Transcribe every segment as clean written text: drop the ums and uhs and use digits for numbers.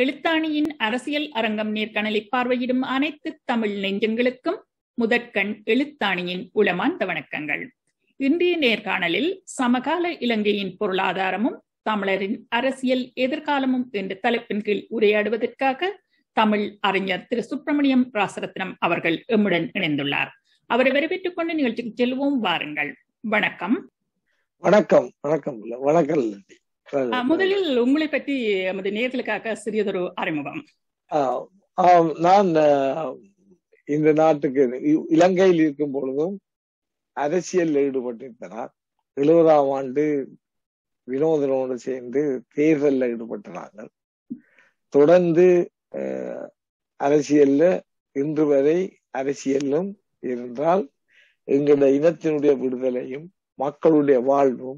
எழுத்தாணியின் அரசியல் அரங்கம் நேர்காணலை பார்வையிடும் அனைத்து தமிழ் நெஞ்சங்களுக்கும் முதற்கண் எழுத்தாணியின் உளமார்ந்த வணக்கங்கள். இன்றைய நேர்காணலில் சமகால இலங்கையின் பொருளாதாரமும் தமிழரின் அரசியல் எதிர்காலமும் என்ற தலைப்பின் கீழ் உரையாடுவதற்காக தமிழ் அறிஞர் திரு சுப்பிரமணியம் ராசரத்னம் அவர்கள் எம்முடன் இணைந்துள்ளார். அவரை வரவேற்றுக் கொண்டு நிகழ்ச்சிக்கு செல்வோம், வாருங்கள். வணக்கம். வணக்கம். வணக்கம். வணக்கம். முதலில் உங்களை பற்றி நமது நேயர்களுக்காக சிறியதொரு அறிமுகம். நான் இந்த நாட்டுக்கு இலங்கையில் இருக்கும் பொழுதும் அரசியல் ஈடுபட்டிருக்கிறார். 70ஆம் ஆண்டு வினோதனோடு சேர்ந்து தேர்தலில் ஈடுபட்டார்கள். தொடர்ந்து அரசியல்ல இன்று வரை அரசியலும் இருந்தால் எங்களுடைய இனத்தினுடைய விடுதலையும் மக்களுடைய வாழ்வும்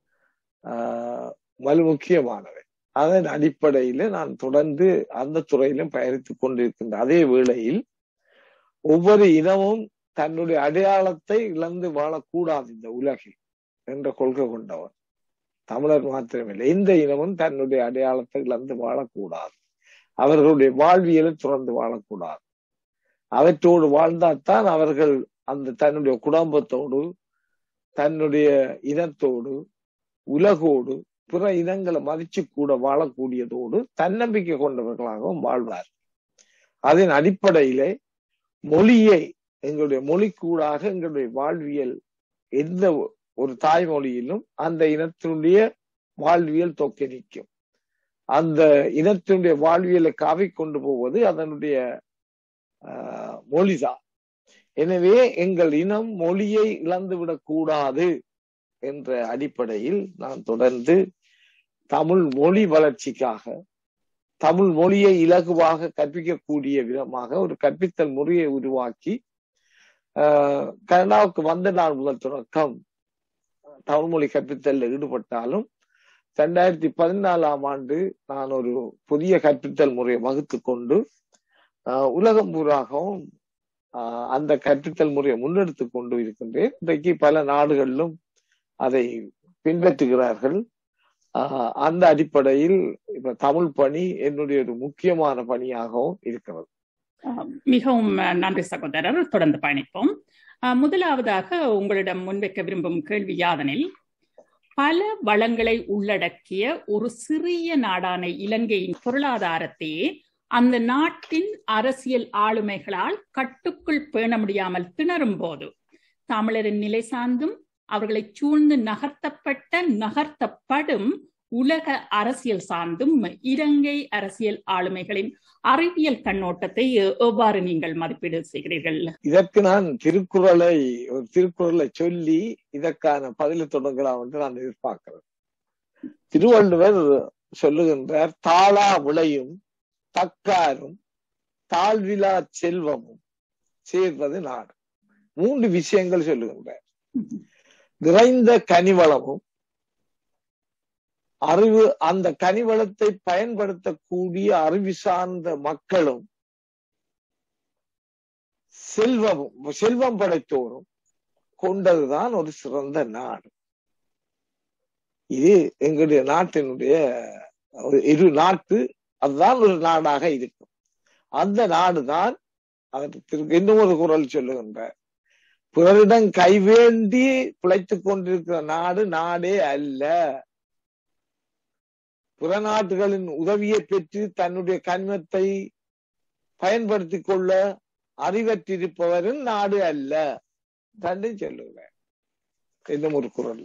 முக்கியமானவை. அதன் அடிப்படையில நான் தொடர்ந்து அந்த துறையிலும் பயணித்துக் கொண்டிருக்கின்ற அதே வேளையில் ஒவ்வொரு இனமும் தன்னுடைய அடையாளத்தை இழந்து வாழக்கூடாது இந்த உலகில் என்ற கொள்கை கொண்டவர். தமிழர் மாத்திரமில்லை, எந்த இனமும் தன்னுடைய அடையாளத்தை இழந்து வாழக்கூடாது, அவர்களுடைய வாழ்வியலை துறந்து வாழக்கூடாது. அவற்றோடு வாழ்ந்தால்தான் அவர்கள் அந்த தன்னுடைய குடும்பத்தோடு தன்னுடைய இனத்தோடு உலகோடு பிற இனங்களை மதிச்சு கூட வாழக்கூடியதோடு தன்னம்பிக்கை கொண்டவர்களாகவும் வாழ்வார். அதன் அடிப்படையிலே மொழியை, எங்களுடைய மொழிக்கூடாக எங்களுடைய வாழ்வியல் எந்த ஒரு தாய்மொழியிலும் அந்த இனத்தினுடைய வாழ்வியல் தொக்கி நிற்கும். அந்த இனத்தினுடைய வாழ்வியலை காவி கொண்டு போவது அதனுடைய மொழிதான். எனவே எங்கள் இனம் மொழியை இழந்துவிடக் கூடாது என்ற அடிப்படையில் நான் தொடர்ந்து தமிழ் மொழி வளர்ச்சிக்காக, தமிழ் மொழியை இலகுவாக கற்பிக்கக்கூடிய விதமாக ஒரு கற்பித்தல் முறையை உருவாக்கி கனடாவுக்கு வந்த நாள் முதல் தொடக்கம் தமிழ் மொழி கற்பித்தல் ஈடுபட்டாலும் 2014ஆம் ஆண்டு நான் ஒரு புதிய கற்பித்தல் முறையை வகுத்து கொண்டு உலகம் பூராகவும் அந்த கற்பித்தல் முறையை முன்னெடுத்து கொண்டு இருக்கின்றேன். இன்றைக்கு பல நாடுகளிலும் அதை பின்பற்றுகிறார்கள். அந்த அடிப்படையில் இப்ப தமிழ் பணி என்னுடைய ஒரு முக்கியமான பணியாகவும் இருக்கிறது. மிகவும் நன்றி சகோதரர், தொடர்ந்து பயணிப்போம். முதலாவதாக உங்களிடம் முன்வைக்க விரும்பும் கேள்வி யாதெனில், பல வளங்களை உள்ளடக்கிய ஒரு சிறிய நாடான இலங்கையின் பொருளாதாரத்தையே அந்த நாட்டின் அரசியல் ஆளுமைகளால் கட்டுக்குள் பேண முடியாமல் திணறும் போது தமிழரின் நிலை சார்ந்தும் அவர்களை சூழ்ந்து நகர்த்தப்படும் உலக அரசியல் சார்ந்தும் இலங்கை அரசியல் ஆளுமைகளின் அறிவியல் கண்ணோட்டத்தை எவ்வாறு நீங்கள் மதிப்பீடு செய்கிறீர்கள்? இதற்கு நான் திருக்குறளை சொல்லி இதற்கான பதிலை தொடங்கலாம் என்று நான் எதிர்பார்க்கிறேன். திருவள்ளுவர் சொல்லுகின்றார், தாளா விளையும் தக்காரும் தாழ்விலா செல்வமும் சேர்வது நாடு. 3 விஷயங்கள் சொல்லுகின்றார். நிறைந்த கனிவளமும் அறிவு, அந்த கனிவளத்தை பயன்படுத்தக்கூடிய அறிவு சார்ந்த மக்களும் செல்வம் படைத்தோரும் கொண்டதுதான் ஒரு சிறந்த நாடு. இது எங்களுடைய நாட்டினுடைய இரு நாட்டு, அதுதான் ஒரு நாடாக இருக்கும். அந்த நாடுதான் அதற்கு இன்னும் ஒரு குறள் சொல்லுகின்ற, பிறரிடம் கைவேண்டி பிழைத்துக் கொண்டிருக்கிற நாடு நாடே அல்ல, பிற நாட்டுகளின் உதவியை பெற்று தன்னுடைய கண்மத்தை பயன்படுத்தி கொள்ள அறிவற்றிருப்பவரின் நாடு அல்ல தண்டை சொல்லுகிறேன். இன்னும் ஒரு குறள்ல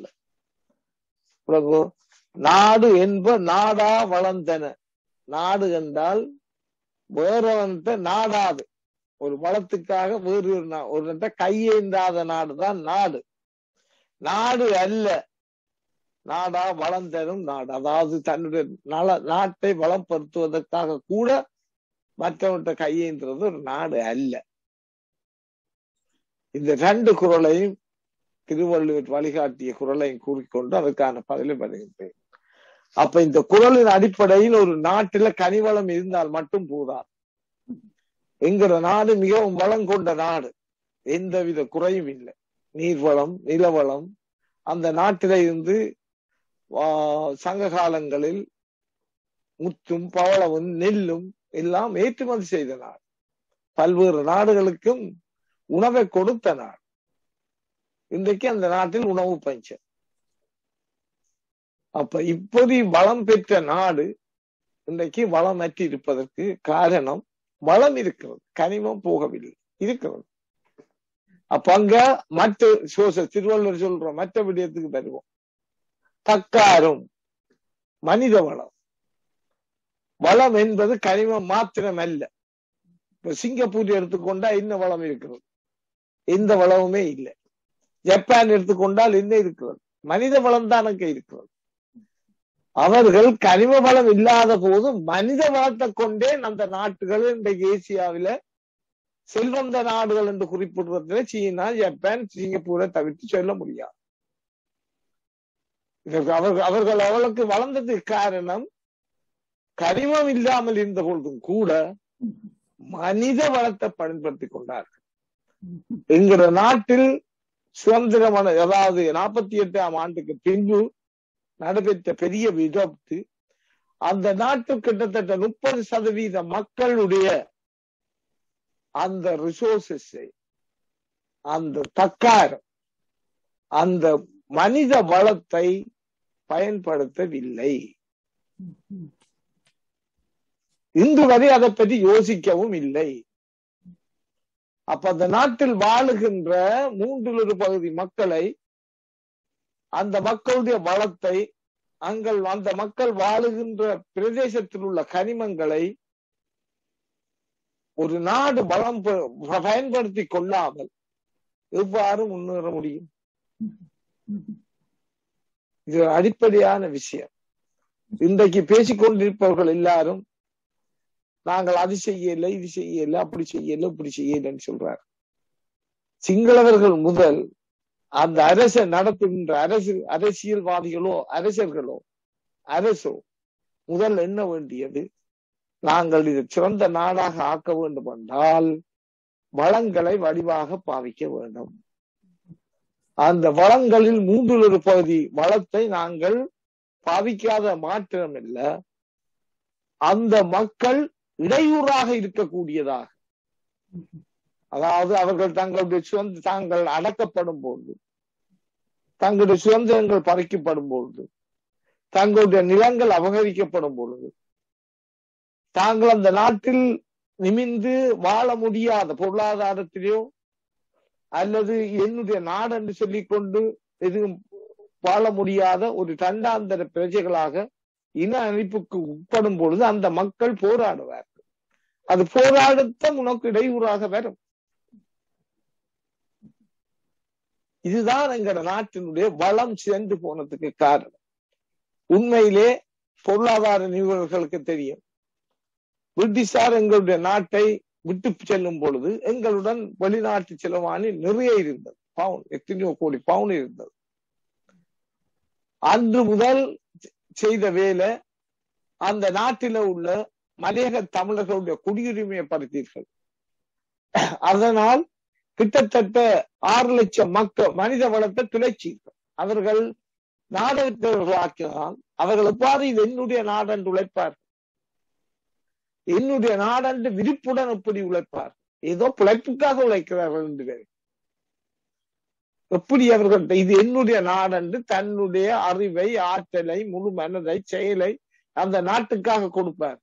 நாடு என்ப நாடா வளர்ந்தன. நாடு என்றால் வேறவன்கிட்ட நாடாது, ஒரு வளத்துக்காக வேறு ஒரு கையேந்தாத நாடுதான் நாடு. நாடு அல்ல, நாடா வளம் தரும் நாடு. அதாவது தன்னுடைய நாட்டை வளப்படுத்துவதற்காக கூட மற்றவற்றை கையேந்துறது ஒரு நாடு அல்ல. இந்த 2 குறளையும் திருவள்ளுவர் வழிகாட்டிய குறளையும் கூறிக்கொண்டு அதற்கான பதிலை வருகின்றேன். அப்ப இந்த குறளின் அடிப்படையில் ஒரு நாட்டில கனிவளம் இருந்தால் மட்டும் போதாது. என்கிற நாடு மிகவும் வளம் கொண்ட நாடு, எந்தவித குறையும் இல்லை. நீர்வளம், நிலவளம் அந்த நாட்டில இருந்து சங்க காலங்களில் முத்தும் பவளமும் நெல்லும் எல்லாம் ஏற்றுமதி செய்த நாடு, பல்வேறு நாடுகளுக்கும் உணவை கொடுத்த நாடு. இன்றைக்கு அந்த நாட்டில் உணவு பஞ்சம். அப்ப இப்போது வளம் பெற்ற நாடு இன்றைக்கு வளமற்றி இருப்பதற்கு காரணம், வளம் இருக்கிறது, கனிமம் போகவில்லை, இருக்கிறது. அப்ப அங்க மற்ற திருவள்ளுவர் சொல்ற மற்ற விடயத்துக்கு வருவோம். தக்காரும் மனித வளம். வளம் என்பது கனிமம் மாத்திரம் அல்ல. இப்ப சிங்கப்பூர் எடுத்துக்கொண்டா என்ன வளம் இருக்கிறது? எந்த வளமுமே இல்லை. ஜப்பான் எடுத்துக்கொண்டால் என்ன இருக்கிறது? மனித வளம் தான் அங்க இருக்கிறது. அவர்கள் கனிம வளம் இல்லாத போது மனித வளத்தை கொண்டே அந்த நாட்டுகள் இன்றைக்கு ஏசியாவில செல்வந்த நாடுகள் என்று குறிப்பிடுறதுல சீனா, ஜப்பான், சிங்கப்பூரை தவிர்த்து சொல்ல முடியாது. அவர்கள் அவளுக்கு வளர்ந்ததுக்கு காரணம் கனிமம் இல்லாமல் இருந்த பொழுதும் கூட மனித வளத்தை பயன்படுத்தி கொண்டார்கள். என்கிற நாட்டில் சுதந்திரமான, அதாவது 48ஆம் ஆண்டுக்கு பின்பு நடைபெற்ற பெரிய விபத்து, அந்த நாட்டில் கிட்டத்தட்ட 30% மக்களுடைய அந்த ரிசோர்சஸை, அந்த தக்காரம், அந்த மனித வளத்தை பயன்படுத்தவில்லை. இன்று வரை அதை பற்றி யோசிக்கவும் இல்லை. அப்ப அந்த நாட்டில் வாழுகின்ற 3 பகுதி மக்களை, அந்த மக்களுடைய வளத்தை, அந்த மக்கள் வாழுகின்ற பிரதேசத்தில் உள்ள கனிமங்களை ஒரு நாடு வளம் பயன்படுத்தி கொள்ளாமல் எவ்வாறு முன்னேற முடியும்? இது அடிப்படையான விஷயம். இன்றைக்கு பேசிக்கொண்டிருப்பவர்கள் எல்லாரும் நாங்கள் அது செய்யல, இது செய்யல, அப்படி செய்யல, இப்படி செய்யலன்னு சொல்றார். சிங்களவர்கள் முதல் அந்த அரசை நடத்துகின்ற அரசியல்வாதிகளோ அரசோ முதல் என்ன வேண்டியது, நாங்கள் இதை சிறந்த நாடாக ஆக்க வேண்டும் என்றால் வளங்களை வடிவாக பாவிக்க வேண்டும். அந்த வளங்களில் 3 பகுதி வளத்தை நாங்கள் பாவிக்காத மாற்றமில்ல, அந்த மக்கள் இடையூறாக இருக்கக்கூடியதாக, அதாவது அவர்கள் தாங்கள் அடக்கப்படும் பொழுது, தங்களுடைய சுதந்திரங்கள் பறிக்கப்படும் பொழுது, தங்களுடைய நிலங்கள் அபகரிக்கப்படும் பொழுது, தாங்கள் அந்த நாட்டில் நிமிர்ந்து வாழ முடியாத, பொருளாதாரத்திலேயோ அல்லது என்னுடைய நாடு என்று சொல்லிக்கொண்டு எதுவும் வாழ முடியாத ஒரு இரண்டாந்தர பிரஜைகளாக இன அழிப்புக்கு உட்படும் பொழுது அந்த மக்கள் போராடுவார்கள். அது போராடத்தான் உனக்கு இடையூறாக வரும். இதுதான் எங்க நாட்டினுடைய வளம் சிறந்து போனதுக்கு காரணம். உண்மையிலே பொருளாதார நிபுணர்களுக்கு தெரியும், பிரிட்டிஷார் எங்களுடைய நாட்டை விட்டு செல்லும் பொழுது எங்களுடன் வெளிநாட்டு செலவாணி நிறைய இருந்தது, பவுன், எத்தனையோ கோடி பவுன் இருந்தது. அன்று முதல் செய்த வேலை, அந்த நாட்டில உள்ள மலையக தமிழர்களுடைய குடியுரிமையை பறித்தீர்கள். அதனால் கிட்டத்தட்ட 6 லட்சம் மக்கள் மனித வளத்தை துளைச்சீர்கள். அவர்கள் நாடகர்களாக்கினால் அவர்கள் எவ்வாறு இது என்னுடைய நாடென்று உழைப்பார், என்னுடைய நாடென்று விருப்புடன் எப்படி உழைப்பார்? ஏதோ பிழைப்புக்காக உழைக்கிறார்கள் என்று எப்படி அவர்கள் இது என்னுடைய நாடென்று தன்னுடைய அறிவை, ஆற்றலை, முழு மனதை, செயலை அந்த நாட்டுக்காக கொடுப்பார்.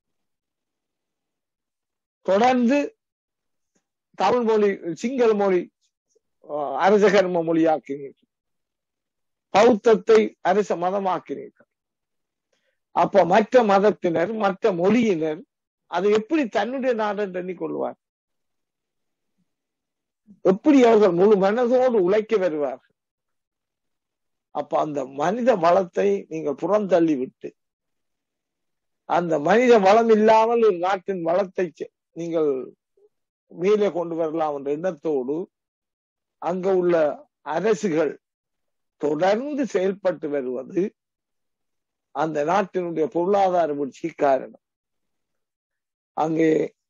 தொடர்ந்து தமிழ் மொழி, சிங்கள மொழி அரசகர்ம மொழியாக்கினீர்கள், பௌத்தத்தை அரச மதமாக்கினீர்கள். அப்ப மற்ற மதத்தினர், மற்ற மொழியினர் அதை எப்படி தன்னுடைய நாடென்று எண்ணிக்கொள்வார்? எப்படி அவர்கள் முழு மனதோடு உழைக்க வருவார்கள்? அப்ப அந்த மனித வளத்தை நீங்கள் புறந்தள்ளி விட்டு, அந்த மனித வளம் இல்லாமல் ஒரு நாட்டின் வளத்தை நீங்கள் மேலே கொண்டு வரலாம் என்ற எண்ணத்தோடு அங்க உள்ள அரசுகள் தொடர்ந்து செயல்பட்டு வருவது அந்த நாட்டினுடைய பொருளாதார வீழ்ச்சி காரணம். அங்கே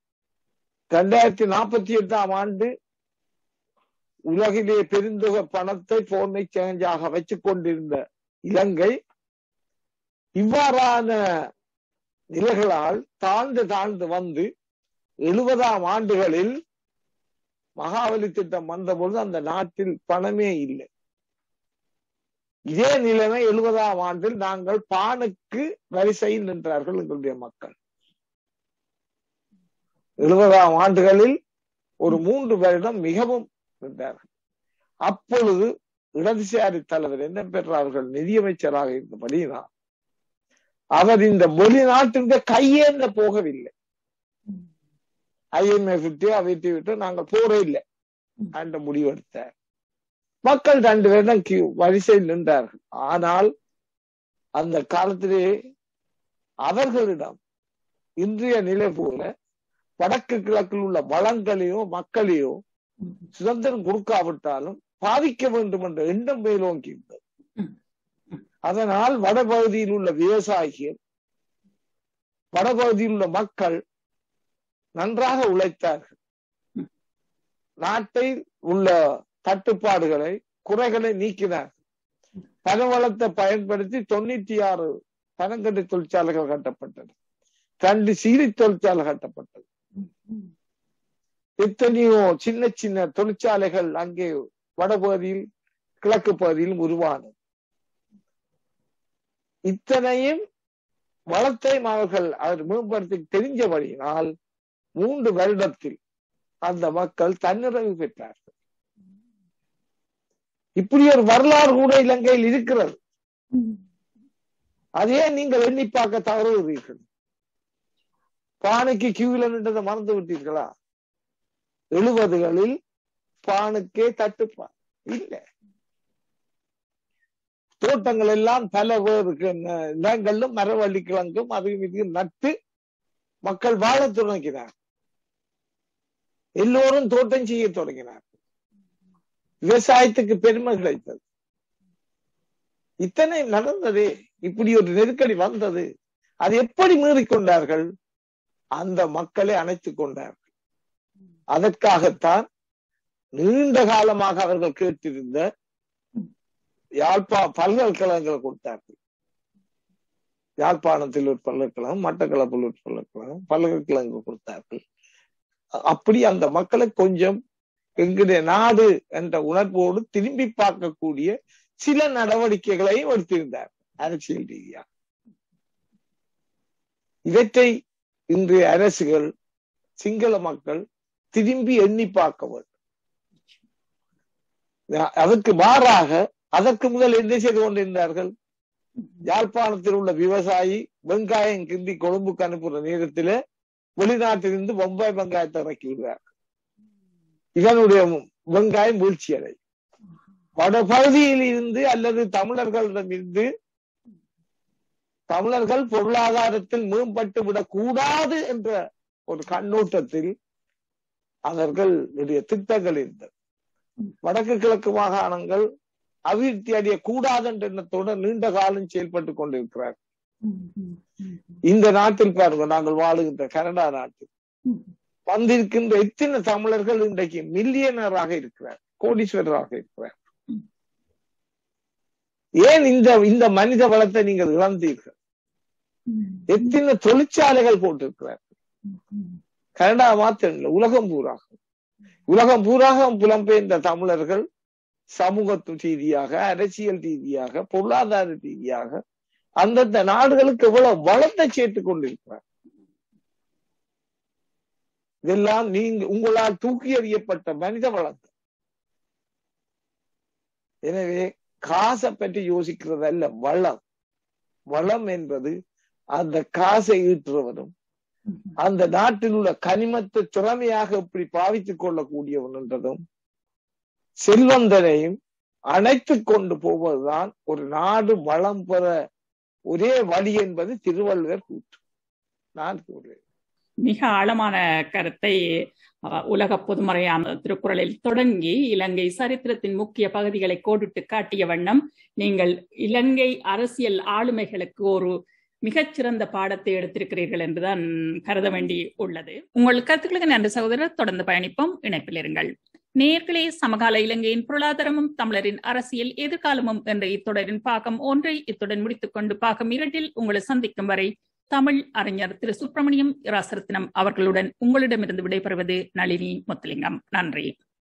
2048ஆம் ஆண்டு உலகிலே பெருந்தொகை பணத்தை போன் எக்ஸ்சேஞ்சாக வச்சுக் கொண்டிருந்த இலங்கை இவ்வாறான நிலைகளால் தாழ்ந்து வந்து 70ஆம் ஆண்டுகளில் மகாவலி திட்டம் வந்தபொழுது அந்த நாட்டில் பணமே இல்லை. இதே நிலைமை 70ஆம் ஆண்டில் நாங்கள் பானுக்கு வரிசையில் நின்றார்கள் எங்களுடைய மக்கள். 70ஆம் ஆண்டுகளில் ஒரு 3 வருடம் மிகவும் நின்றார்கள். அப்பொழுது இடதுசாரி தலைவர் என்ன பெற்றார்கள் நிதியமைச்சராக இருந்தபடினா அவர் இந்த வெளிநாட்டிற்கு கையேந்த போகவில்லை. IMF விட்டு அவைத்து விட்டு நாங்கள் போற இல்லை என்ற முடிவெடுத்தார். மக்கள் 2 வருடம் வரிசையில் நின்றார்கள். ஆனால் அந்த காலத்திலே அவர்களிடம் இன்றைய நிலை போல வடக்கு கிழக்கில் உள்ள வளங்களையோ மக்களையோ சுதந்திரம் கொடுக்காவிட்டாலும் பாதிக்க வேண்டும் என்ற எண்ணம் மேலோங்கி இருந்தது. அதனால் வடபகுதியில் உள்ள விவசாயிகள், வடபகுதியில் உள்ள மக்கள் நன்றாக உழைத்தார்கள். நாட்டில் உள்ள தட்டுப்பாடுகளை குறைகளை நீக்கினார்கள். பனவளத்தை பயன்படுத்தி 96 பனங்கட்டு தொழிற்சாலைகள் கட்டப்பட்டது. 2 சீனி தொழிற்சாலை கட்டப்பட்டது. எத்தனையோ சின்ன சின்ன தொழிற்சாலைகள் அங்கே வடபகுதியில் கிழக்கு பகுதியிலும் உருவானது. இத்தனையும் வளத்தை அவர்கள் மேம்படுத்தி தெரிஞ்சபடியினால் 3 வருடத்தில் அந்த மக்கள் தன்னிறைவு பெற்றார்கள். இப்படி ஒரு வரலாறு கூட இலங்கையில் இருக்கிறது. அதே நீங்கள் எண்ணி பார்க்க தவறுகிறீர்கள். பானுக்கு கியூல நின்றதை மறந்து விட்டீர்களா? 70களில் பானுக்கே தட்டுப்பாடு இல்லை. தோட்டங்கள் எல்லாம் பல பேருக்கு இடங்களும் மரவள்ளி கிழங்கும் அதுவும் இதுவும் நட்டு மக்கள் வாழ தொடங்கினார். எல்லோரும் தோட்டம் செய்ய தொடங்கினார். விவசாயத்துக்கு பெருமை கிடைத்தது. இத்தனை நடந்தது. இப்படி ஒரு நெருக்கடி வந்தது. அது எப்படி மீறிக்கொண்டார்கள்? அந்த மக்களை அணைத்துக் கொண்டார்கள். அதற்காகத்தான் நீண்ட காலமாக அவர்கள் கேட்டிருந்த பல்கலைக்கழகங்களை கொடுத்தார்கள். யாழ்ப்பாணத்தில் ஒரு பல்கலைக்கழகம், மட்டக்களப்பில் ஒரு பல்கலைக்கழகம், பல்கலைக்கழகம் கொடுத்தார்கள். அப்படி அந்த மக்களை கொஞ்சம் எங்களுடைய நாடு என்ற உணர்வோடு திரும்பி பார்க்கக்கூடிய சில நடவடிக்கைகளையும் எடுத்திருந்தார் அரசியல் ரீதியாக. இவற்றை இன்றைய அரசுகள் சிங்கள மக்கள் திரும்பி எண்ணி பார்க்க வேண்டும். அதற்கு மாறாக அதற்கு முதல் என்ன செய்து கொண்டிருந்தார்கள்? யாழ்ப்பாணத்தில் உள்ள விவசாயி வெங்காயம் கிண்டி கொழும்புக்கு அனுப்புற நேரத்தில வெளிநாட்டிலிருந்து பம்பாய் வெங்காயத்தை இறக்கி விடுவார்கள். இதனுடைய வெங்காயம் வீழ்ச்சி அடை. வடபகுதியில் இருந்து அல்லது தமிழர்களிடமிருந்து தமிழர்கள் பொருளாதாரத்தில் மேம்பட்டு விடக்கூடாது என்ற ஒரு கண்ணோட்டத்தில் அவர்களுடைய திட்டங்கள் இருந்தது. வடக்கு கிழக்கு மாகாணங்கள் அபிவிருத்தி அடைய கூடாது என்ற எண்ணத்தோடு நீண்ட காலம் செயல்பட்டுக் கொண்டிருக்கிறார். இந்த நாட்டில் பாருங்க, நாங்கள் வாழுகின்ற கனடா நாட்டில் வந்திருக்கின்ற எத்தனை தமிழர்கள் இன்றைக்கு மில்லியனராக இருக்கிறார், கோடீஸ்வரராக இருக்கிறார். ஏன் இந்த மனித வளத்தை நீங்கள் இழந்தீர்கள்? எத்தனை தொழிற்சாலைகள் போட்டிருக்கிறார்கள். கனடா மாத்திரம் இல்லை, உலகம் பூராக புலம்பெயர்ந்த தமிழர்கள் சமூக ரீதியாக, அரசியல் ரீதியாக, பொருளாதார ரீதியாக அந்தந்த நாடுகளுக்கு எவ்வளவு வளத்தை சேர்த்துக் கொண்டிருக்கிறார். இதெல்லாம் நீங்க உங்களால் தூக்கி எறியப்பட்ட மனித வளங்கள். எனவே காசை பற்றி யோசிக்கிறது அல்ல, வளம் என்பது அந்த காசை ஈற்றுவதும் அந்த நாட்டில் உள்ள கனிமத்தை திறமையாக எப்படி பாவித்துக் கொள்ளக்கூடியவன் என்றதும் செல்வந்தனையும் அணைத்துக் கொண்டு போவதுதான் ஒரு நாடு வளம் பெற ஒரே வழி என்பது திருவள்ளுவர் கூற்று. நான் கூறுவேன். மிக ஆழமான கருத்தை உலக பொதுமறையான திருக்குறளில் தொடங்கி இலங்கை சரித்திரத்தின் முக்கிய பகுதிகளை கோடிட்டு காட்டிய வண்ணம் நீங்கள் இலங்கை அரசியல் ஆளுமைகளுக்கு ஒரு மிகச்சிறந்த பாடத்தை எடுத்திருக்கிறீர்கள் என்றுதான் கருத வேண்டி உள்ளது. உங்கள் கருத்துக்களுக்கு நன்றி சகோதரர். தொடர்ந்து பயணிப்போம், இணைப்பில் இருங்கள். நேர்களே, சமகால இலங்கையின் பொருளாதாரமும் தமிழரின் அரசியல் எதிர்காலமும் என்ற இத்தொடரின் பாகம் 1 இத்துடன் முடித்துக் கொண்டு பாகம் 2 உங்களை சந்திக்கும் வரை தமிழ் அறிஞர் திரு சுப்பிரமணியம் இராசரத்னம் அவர்களுடன் உங்களிடமிருந்து விடைபெறுவது நளினி முத்துலிங்கம். நன்றி.